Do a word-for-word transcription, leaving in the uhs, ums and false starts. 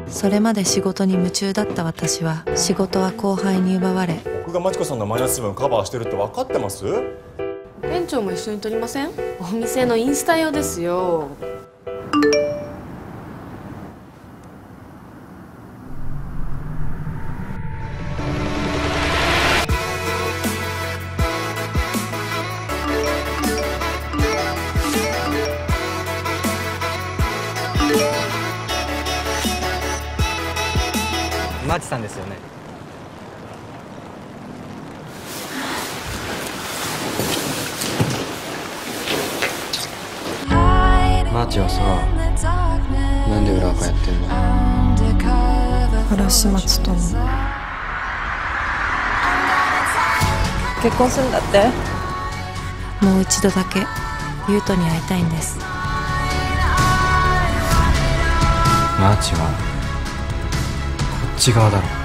それまで仕事に夢中だった私は、仕事は後輩に奪われ、 僕がマチコさんのマイナス分カバーしてるって分かってます？ 店長も一緒に撮りません？お店のインスタ用ですよ。 マーチさんですよね。マーチはさ、なんで裏垢やってんの？ 原島つとの結婚するんだって。 もう一度だけ優斗に会いたいんです。 マーチはこっち側だろ。